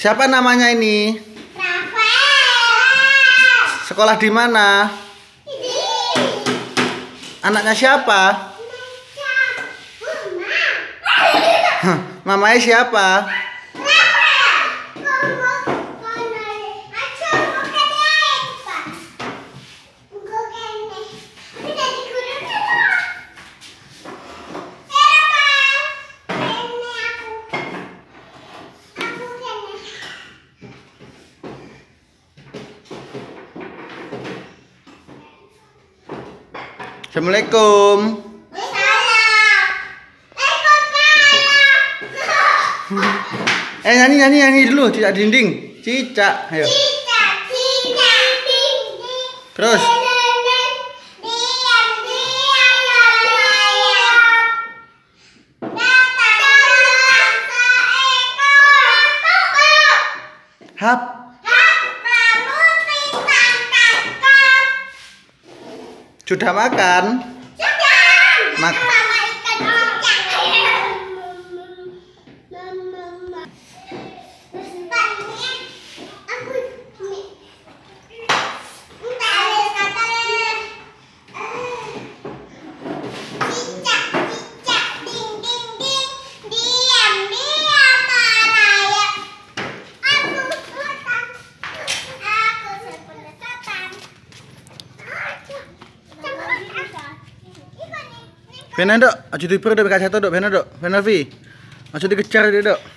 Siapa namanya ini? Rafael. Sekolah di mana? Ini. Anaknya siapa? Mama. Mamanya siapa? Assalamualaikum. Nyanyi dulu, cicak dinding. Cicak, ayo. Terus. Hap. Sudah makan? Sudah. Benar dok, aja diper dok, kaca dok, benar dok, benar Vi, aja dikejar dok.